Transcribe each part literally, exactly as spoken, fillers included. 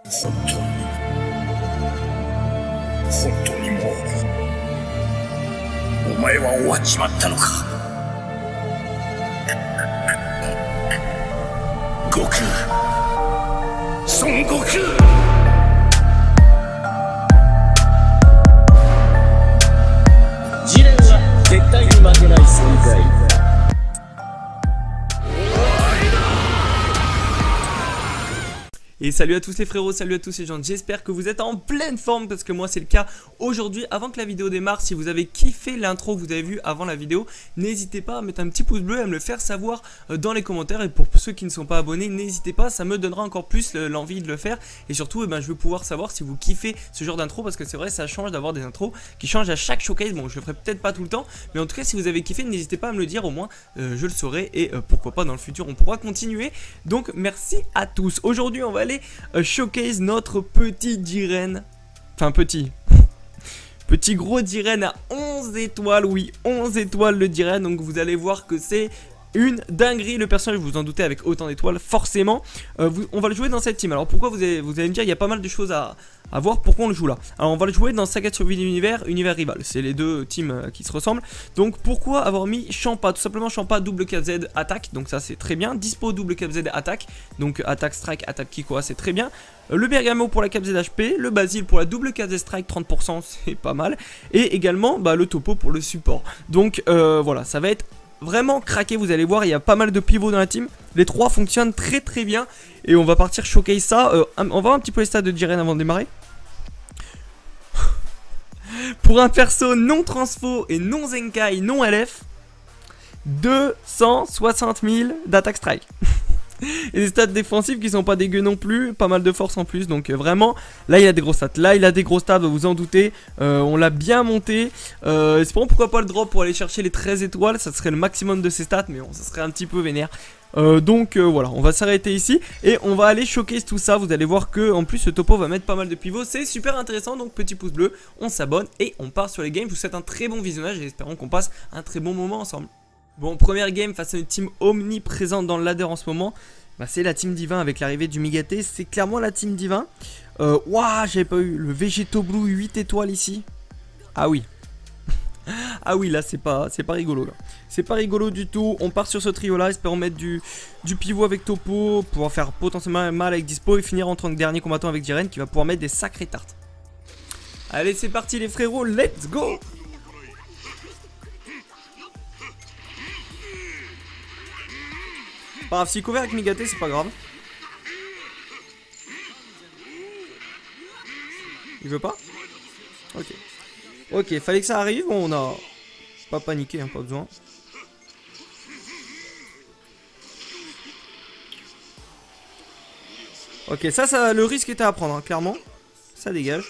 本当に本当にもうお前は終わっちまったのか。悟空、孫悟空。 ジレンは絶対に負けない存在。 Et salut à tous les frérots, salut à tous les gens, j'espère que vous êtes en pleine forme parce que moi c'est le cas aujourd'hui. Avant que la vidéo démarre, si vous avez kiffé l'intro que vous avez vu avant la vidéo, n'hésitez pas à mettre un petit pouce bleu et à me le faire savoir dans les commentaires. Et pour ceux qui ne sont pas abonnés, n'hésitez pas, ça me donnera encore plus l'envie de le faire. Et surtout, eh ben, je vais pouvoir savoir si vous kiffez ce genre d'intro parce que c'est vrai, ça change d'avoir des intros qui changent à chaque showcase. Bon, je le ferai peut-être pas tout le temps, mais en tout cas, si vous avez kiffé, n'hésitez pas à me le dire, au moins euh, je le saurai. Et euh, pourquoi pas dans le futur, on pourra continuer. Donc merci à tous. Aujourd'hui, on va aller euh, showcase notre petit Jiren. Enfin, petit. Petit gros Jiren à onze étoiles. Oui, onze étoiles le Jiren. Donc vous allez voir que c'est une dinguerie le personnage, vous vous en doutez, avec autant d'étoiles forcément. euh, vous, On va le jouer dans cette team. Alors pourquoi, vous allez, vous allez me dire, il y a pas mal de choses à, à voir. Pourquoi on le joue là? Alors on va le jouer dans Saga de survie d'univers, univers rival. C'est les deux teams euh, qui se ressemblent. Donc pourquoi avoir mis Champa? Tout simplement Champa double K Z attaque. Donc ça c'est très bien. Dispo double K Z attaque. Donc attaque strike, attaque Kikoa, c'est très bien. euh, Le Bergamo pour la K Z H P. Le Basile pour la double K Z strike trente pour cent, c'est pas mal. Et également bah, le Topo pour le support. Donc euh, voilà, ça va être vraiment craqué, vous allez voir, il y a pas mal de pivots dans la team. Les trois fonctionnent très très bien. Et on va partir showcase ça. euh, On va voir un petit peu les stats de Jiren avant de démarrer. Pour un perso non transfo et non Zenkai, non L F, deux cent soixante mille d'attaque strike. Et des stats défensives qui sont pas dégueux non plus, pas mal de force en plus. Donc euh, vraiment, là il a des gros stats. Là il a des gros stats, vous vous en doutez. euh, On l'a bien monté. euh, Espérons pourquoi pas le drop pour aller chercher les treize étoiles. Ça serait le maximum de ses stats, mais bon, ça serait un petit peu vénère. Euh, donc euh, voilà, on va s'arrêter ici et on va aller showcase tout ça. Vous allez voir que en plus ce topo va mettre pas mal de pivots. C'est super intéressant, donc petit pouce bleu, on s'abonne et on part sur les games. Je vous souhaite un très bon visionnage et espérons qu'on passe un très bon moment ensemble. Bon, première game face à une team omniprésente dans le ladder en ce moment. Bah, c'est la team Divin avec l'arrivée du Migaté. C'est clairement la team Divin. euh, Waouh, j'avais pas eu le Végéto Blue huit étoiles ici. Ah oui. Ah oui, là c'est pas, c'est pas rigolo là. C'est pas rigolo du tout. On part sur ce trio là, espérons mettre du, du pivot avec Topo, pouvoir faire potentiellement mal avec Dispo et finir en tant que dernier combattant avec Jiren qui va pouvoir mettre des sacrées tartes. Allez, c'est parti les frérots, let's go. Pas grave, s'il couvert avec Migaté, c'est pas grave. Il veut pas? Ok. Ok, fallait que ça arrive. Bon, on a pas paniqué, hein, pas besoin. Ok, ça, ça le risque était à prendre, hein, clairement. Ça dégage.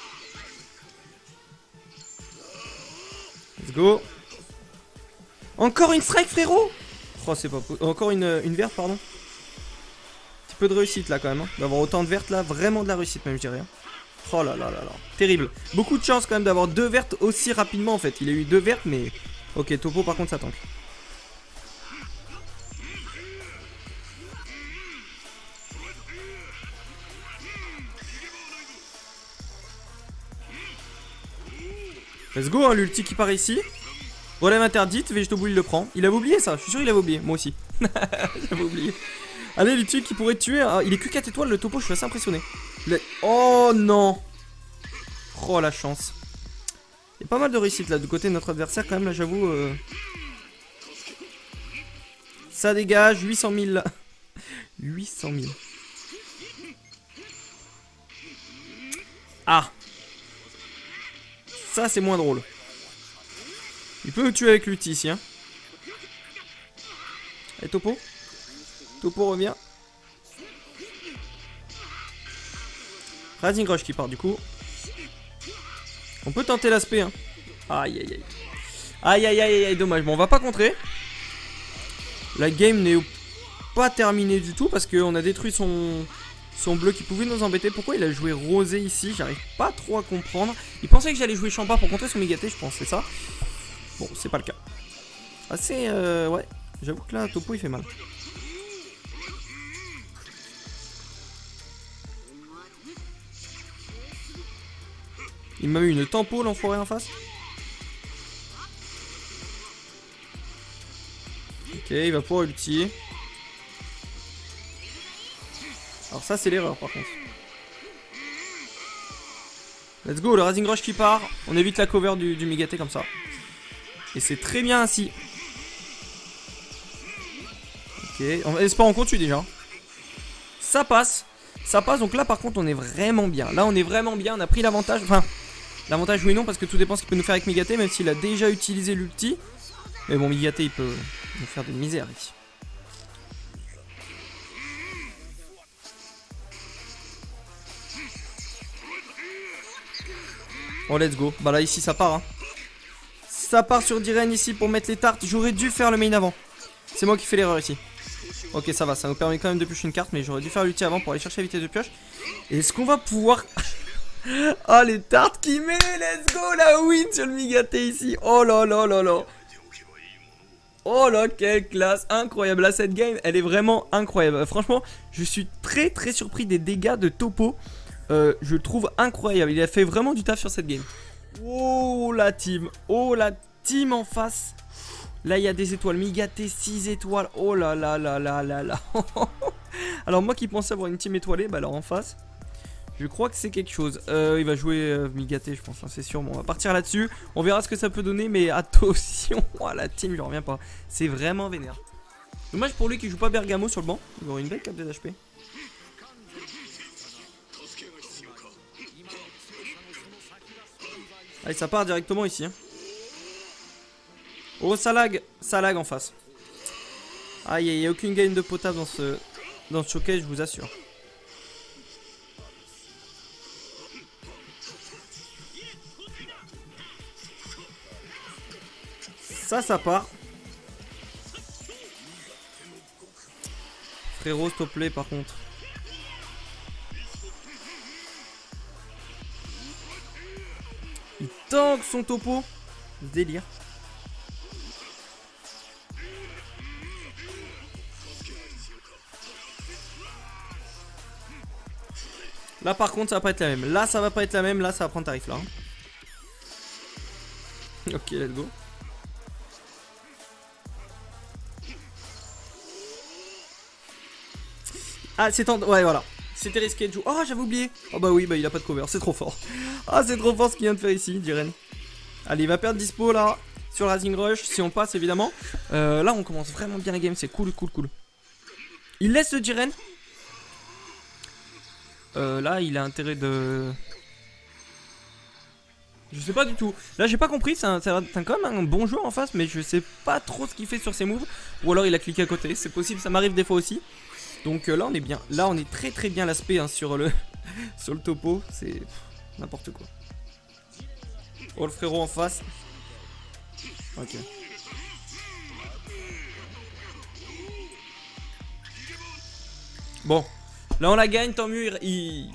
Let's go. Encore une strike, frérot. Oh, c'est pas possible. Encore une, une verte, pardon. Petit peu de réussite là quand même, hein. D'avoir autant de vertes là, vraiment de la réussite même, je dirais. Oh là là là là, terrible. Beaucoup de chance quand même d'avoir deux vertes aussi rapidement en fait. Il a eu deux vertes, mais ok, Topo par contre ça tank. Let's go, hein, l'ulti qui part ici. Relève interdite, Végéto Blue il le prend. Il avait oublié ça, je suis sûr il avait oublié, moi aussi. J'avais oublié. Allez, l'ulti qui pourrait tuer. Ah, il est que quatre étoiles le Topo, je suis assez impressionné. Le... Oh non. Oh la chance. Il y a pas mal de réussite là du côté de notre adversaire quand même là, j'avoue. euh... Ça dégage, huit cent mille là. huit cent mille. Ah. Ça c'est moins drôle. Il peut nous tuer avec l'ulti ici, hein. Et Topo. Topo revient. Rising Rush qui part du coup. On peut tenter l'aspect, hein. Aïe aïe aïe. Aïe aïe aïe aïe, dommage. Bon, on va pas contrer. La game n'est pas terminée du tout parce qu'on a détruit son, son bleu qui pouvait nous embêter. Pourquoi il a joué rosé ici? J'arrive pas trop à comprendre. Il pensait que j'allais jouer Champa pour contrer son Migaté, je pense, c'est ça. Bon, c'est pas le cas. Assez, euh, ouais. J'avoue que là, Topo il fait mal. Il m'a mis une tempo l'enfoiré en face. Ok, il va pouvoir ulti. Alors ça c'est l'erreur par contre. Let's go, le Rising Rush qui part. On évite la cover du, du Migaté comme ça. Et c'est très bien ainsi. Ok, on espère on continue déjà. Ça passe. Ça passe, donc là par contre on est vraiment bien. Là on est vraiment bien, on a pris l'avantage. Enfin, l'avantage oui non parce que tout dépend ce qu'il peut nous faire avec Migaté. Même s'il a déjà utilisé l'ulti. Mais bon, Migaté il peut nous faire de misère ici. Oh let's go, bah là ici ça part hein. Ça part sur Diren ici pour mettre les tartes. J'aurais dû faire le main avant. C'est moi qui fais l'erreur ici. Ok ça va, ça nous permet quand même de piocher une carte. Mais j'aurais dû faire l'ulti avant pour aller chercher la vitesse de pioche. Est-ce qu'on va pouvoir... Ah les tartes qui met. Let's go la win sur le Migaté ici. Oh là là là là. Oh là quelle classe. Incroyable. Là cette game elle est vraiment incroyable. Franchement je suis très très surpris des dégâts de Topo. Euh, je le trouve incroyable. Il a fait vraiment du taf sur cette game. Oh la team. Oh la team en face. Là il y a des étoiles. Migaté six étoiles. Oh là là là là là là. Alors moi qui pensais avoir une team étoilée, bah alors en face je crois que c'est quelque chose. euh, Il va jouer euh, Migaté je pense hein, c'est sûr. Bon on va partir là-dessus. On verra ce que ça peut donner. Mais attention. Oh la team je reviens pas. C'est vraiment vénère. Dommage pour lui qui joue pas Bergamo sur le banc. Il aurait une belle cap de H P. Allez ça part directement ici hein. Oh ça lag. Ça lag en face. Aïe il n'y a aucune game de potable dans ce Dans ce showcase je vous assure. Ça ça part. Frérot s'il te plaît par contre. Il tank son Topo. Délire. Là par contre ça va pas être la même. Là ça va pas être la même. Là ça va prendre tarif là hein. Ok let's go. Ah c'est temps. Ouais voilà. C'était risqué de jouer. Oh j'avais oublié. Oh bah oui bah il a pas de cover. C'est trop fort. Ah c'est trop fort ce qu'il vient de faire ici Diren. Allez il va perdre dispo là. Sur le Rising Rush. Si on passe évidemment. euh, Là on commence vraiment bien la game. C'est cool cool cool. Il laisse le Diren. Euh, là il a intérêt de... Je sais pas du tout. Là j'ai pas compris. C'est quand même un bon joueur en face. Mais je sais pas trop ce qu'il fait sur ses moves. Ou alors il a cliqué à côté. C'est possible, ça m'arrive des fois aussi. Donc euh, là on est bien. Là on est très très bien l'aspect hein, sur le sur le Topo. C'est n'importe quoi. Oh le frérot en face. Ok. Bon. Là on la gagne, tant mieux. Il, il...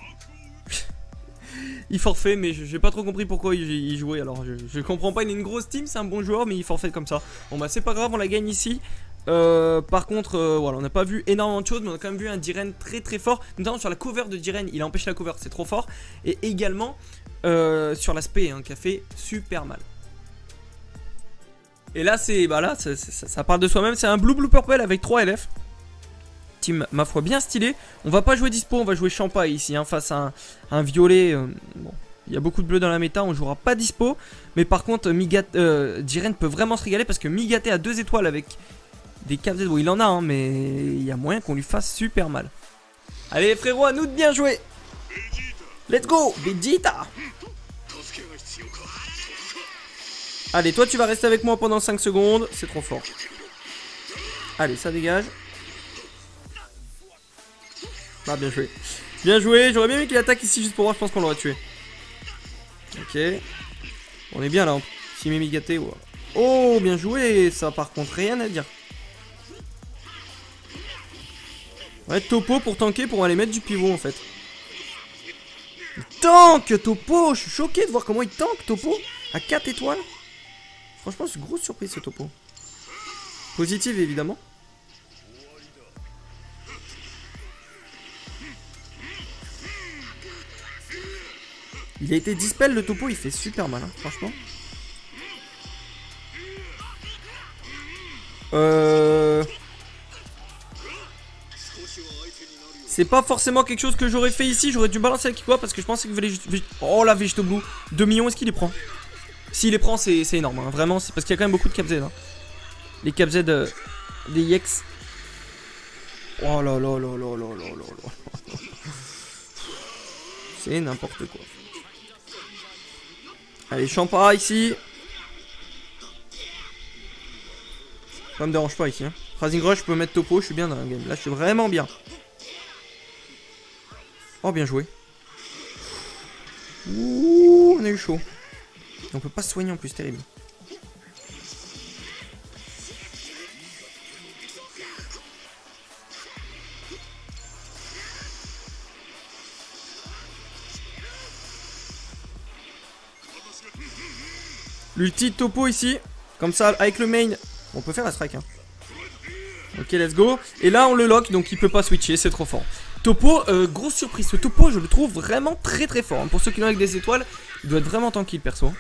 il forfait, mais j'ai pas trop compris pourquoi il, il jouait. Alors je, je comprends pas, il est une grosse team, c'est un bon joueur, mais il forfait comme ça. Bon bah c'est pas grave, on la gagne ici. Euh, par contre, euh, voilà, on n'a pas vu énormément de choses, mais on a quand même vu un Diren très très fort. Notamment sur la cover de Diren, il a empêché la cover, c'est trop fort. Et également euh, sur l'aspect hein, qui a fait super mal. Et là, c'est bah là, ça, ça, ça parle de soi-même. C'est un blue blue purple avec trois L F. Team, ma foi, bien stylé. On va pas jouer dispo, on va jouer Champa ici hein, face à un, un violet. Euh, bon, il y a beaucoup de bleu dans la méta, on jouera pas dispo. Mais par contre, Migaté, euh, Diren peut vraiment se régaler parce que Migaté a deux étoiles avec des K Z. Bon, il en a, hein, mais il y a moyen qu'on lui fasse super mal. Allez, frérot, à nous de bien jouer. Let's go, Vegeta. Allez, toi, tu vas rester avec moi pendant cinq secondes. C'est trop fort. Allez, ça dégage. Ah bien joué. Bien joué, j'aurais bien aimé qu'il attaque ici juste pour voir, je pense qu'on l'aurait tué. Ok. On est bien là, si Migaté. Ouais. Oh bien joué, ça par contre rien à dire. Ouais Topo pour tanker, pour aller mettre du pivot en fait. Il tank Topo, je suis choqué de voir comment il tank Topo à quatre étoiles. Franchement c'est une grosse surprise ce Topo. Positive évidemment. Il a été dispel le topo, il fait super mal, hein, franchement. Euh... C'est pas forcément quelque chose que j'aurais fait ici. J'aurais dû balancer avec quoi parce que je pensais qu'il fallait juste... Oh la Vegeto Blue. deux millions, est-ce qu'il les prend? S'il les prend, c'est énorme. Hein. Vraiment, c'est parce qu'il y a quand même beaucoup de cap Z. Hein. Les cap Z euh, des Yex. Oh là là là là là là là là. C'est n'importe quoi. Allez, Champa ici. Ça me dérange pas ici. Hein. Phrasing Rush, je peux mettre topo. Je suis bien dans la game. Là, je suis vraiment bien. Oh, bien joué. Ouh, on a eu chaud. On peut pas se soigner en plus, terrible. L'ulti topo ici. Comme ça, avec le main, on peut faire la strike. Hein. Ok, let's go. Et là, on le lock, donc il peut pas switcher, c'est trop fort. Topo, euh, grosse surprise. Ce topo, je le trouve vraiment très très fort. Hein. Pour ceux qui l'ont avec des étoiles, il doit être vraiment tanky le perso.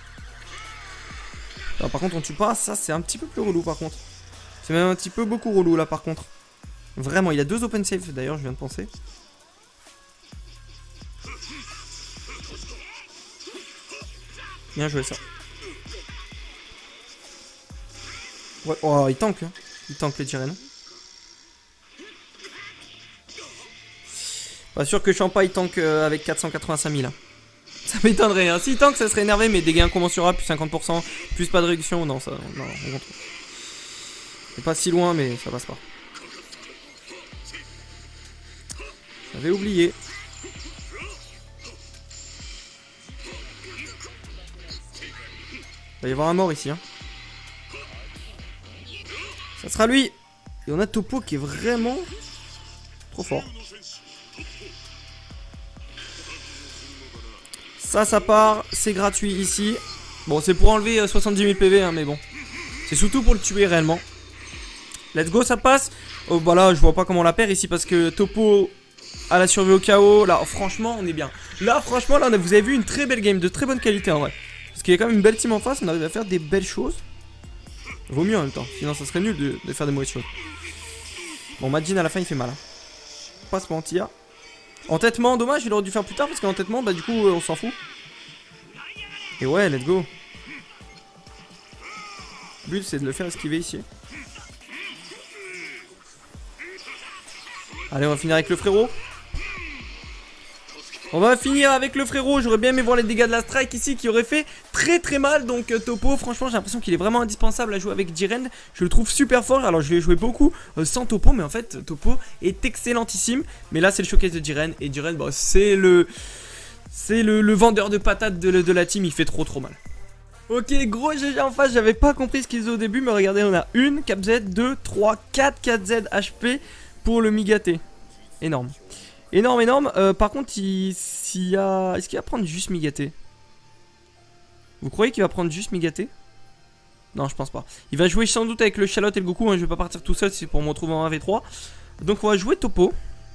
Alors, par contre, on tue pas. Ça, c'est un petit peu plus relou par contre. C'est même un petit peu beaucoup relou là par contre. Vraiment, il y a deux open safe d'ailleurs, je viens de penser. Bien joué ça. Ouais, oh, il tank. Hein. Il tank les Jiren. Pas sûr que Champa il tank euh, avec quatre cent quatre-vingt-cinq mille. Hein. Ça m'étonnerait. Hein. S'il tank, ça serait énervé, mais dégâts inconmensurable, plus cinquante pour cent, plus pas de réduction. Non, ça. Non, on rentre. C'est pas si loin, mais ça passe pas. J'avais oublié. Il va y avoir un mort ici. Hein. Ça sera lui. Et on a Topo qui est vraiment trop fort. Ça, ça part. C'est gratuit ici. Bon, c'est pour enlever soixante-dix mille P V, hein, mais bon. C'est surtout pour le tuer réellement. Let's go, ça passe. Oh, bah là, je vois pas comment on la perd ici parce que Topo a la survie au K O. Là, oh, franchement, on est bien. Là, franchement, là, vous avez vu une très belle game de très bonne qualité en vrai. Parce qu'il y a quand même une belle team en face. On arrive à faire des belles choses. Vaut mieux en même temps. Sinon, ça serait nul de, de faire des mauvaises choses. Bon, Majin à la fin, il fait mal. Hein. Pas se mentir. Entêtement, dommage, il aurait dû faire plus tard parce qu'entêtement, bah du coup, euh, on s'en fout. Et ouais, let's go. Le but, c'est de le faire esquiver ici. Allez, on va finir avec le frérot. On va finir avec le frérot. J'aurais bien aimé voir les dégâts de la strike ici qui aurait fait très très mal. Donc euh, Topo, franchement j'ai l'impression qu'il est vraiment indispensable à jouer avec Jiren. Je le trouve super fort. Alors je vais jouer beaucoup euh, sans Topo. Mais en fait Topo est excellentissime. Mais là c'est le showcase de Jiren. Et Jiren bah, c'est le C'est le, le vendeur de patates de, de la team. Il fait trop trop mal. Ok, gros G G en face. J'avais pas compris ce qu'ils faisaient au début. Mais regardez, on a une Cap Z, deux, trois, quatre quatre Z H P pour le Migaté. Énorme. Énorme, énorme. Euh, par contre, il, s'il y a... Est-ce qu'il va prendre juste Migaté? Vous croyez qu'il va prendre juste Migaté? Non, je pense pas. Il va jouer sans doute avec le Charlotte et le Goku. Hein. Je vais pas partir tout seul, c'est pour me retrouver en un v trois. Donc, on va jouer Topo.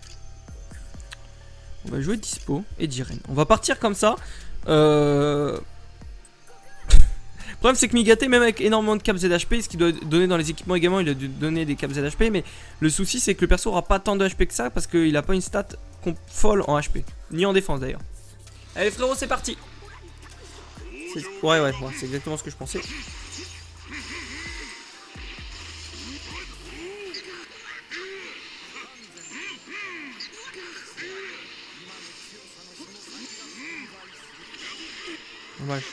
On va jouer Dispo et Jiren. On va partir comme ça. Euh... Le problème, c'est que Migaté, même avec énormément de cap Z H P, ce qu'il doit donner dans les équipements également, il doit donner des cap Z H P. Mais le souci, c'est que le perso aura pas tant de H P que ça parce qu'il a pas une stat folle en H P, ni en défense d'ailleurs. Allez, frérot, c'est parti. Ouais, ouais, ouais, c'est exactement ce que je pensais. Dommage.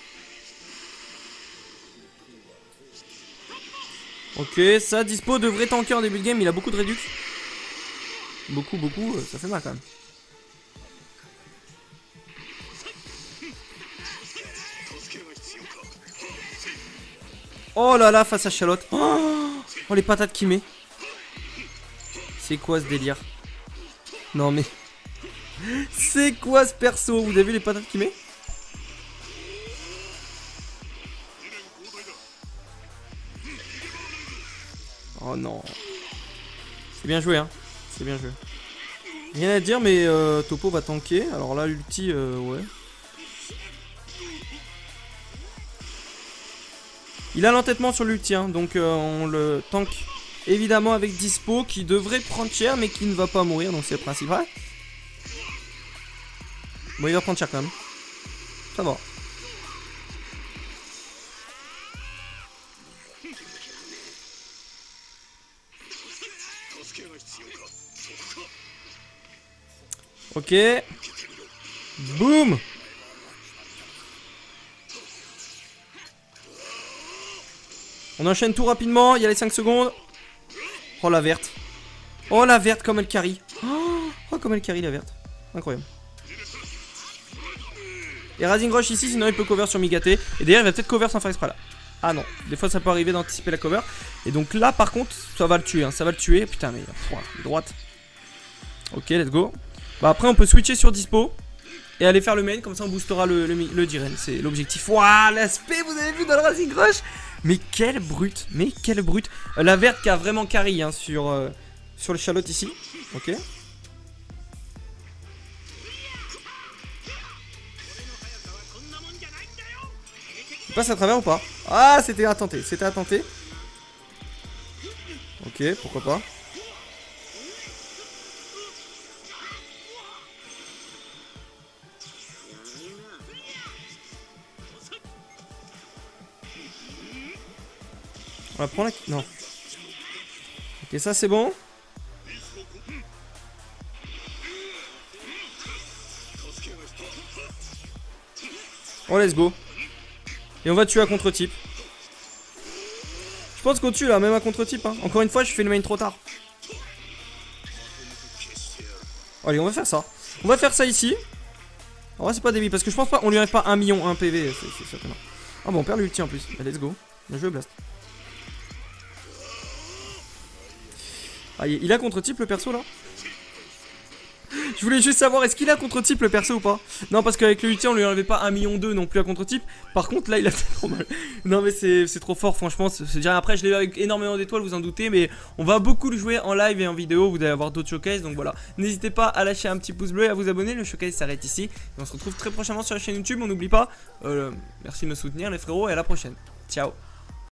Ok, ça, Dispo devrait tanker en début de game, il a beaucoup de réduc. Beaucoup, beaucoup, ça fait mal quand même. Oh là là, face à Charlotte. Oh, oh les patates qu'il met. C'est quoi ce délire? Non mais... C'est quoi ce perso? Vous avez vu les patates qu'il met? Oh non. C'est bien joué hein. C'est bien joué. Rien à dire mais euh, Topo va tanker. Alors là l'ulti euh, ouais. Il a l'entêtement sur l'ulti, hein, donc euh, on le tank évidemment avec Dispo qui devrait prendre cher mais qui ne va pas mourir, donc c'est le principal. Bon, il va prendre cher quand même. Ça va. Ok. Boum. On enchaîne tout rapidement, il y a les cinq secondes. Oh la verte. Oh la verte comme elle carry. Oh comme elle carry la verte. Incroyable. Et Rising Rush ici, sinon il peut cover sur Migate. Et d'ailleurs il va peut-être cover sans faire exprès là. Ah non, des fois ça peut arriver d'anticiper la cover. Et donc là par contre ça va le tuer, hein. Ça va le tuer. Putain mais pff, droite. Ok, let's go. Bah après on peut switcher sur Dispo et aller faire le main, comme ça on boostera le, le, le Jiren. C'est l'objectif. Waouh, l'aspect vous avez vu dans le Rising Rush. Mais quelle brute, mais quelle brute. euh, La verte qui a vraiment carry hein, sur, euh, sur le Charlotte ici. Ok. Il passe à travers ou pas? Ah, c'était à tenter, c'était à tenter. Ok, pourquoi pas. On va prendre la... Non. Ok, ça c'est bon. Oh, let's go. Et on va tuer à contre-type. Je pense qu'on tue là, même à contre-type. Hein. Encore une fois, je fais le main trop tard. Allez, on va faire ça. On va faire ça ici. En vrai, c'est pas débile parce que je pense pas. On lui arrive pas un million, un P V. C'est certainement. Ah bon, on perd l'ulti en plus. Allez, let's go. Bien joué, Blast. Ah, il a contre-type le perso là? Je voulais juste savoir, est-ce qu'il a contre-type le perso ou pas? Non, parce qu'avec le ulti on lui enlevait pas un million deux non plus à contre-type. Par contre là il a fait trop mal. Non mais c'est trop fort franchement. Après je l'ai eu avec énormément d'étoiles, vous en doutez. Mais on va beaucoup le jouer en live et en vidéo. Vous allez avoir d'autres showcases. Donc voilà, n'hésitez pas à lâcher un petit pouce bleu et à vous abonner. Le showcase s'arrête ici et on se retrouve très prochainement sur la chaîne YouTube. On n'oublie pas, euh, merci de me soutenir les frérots et à la prochaine. Ciao.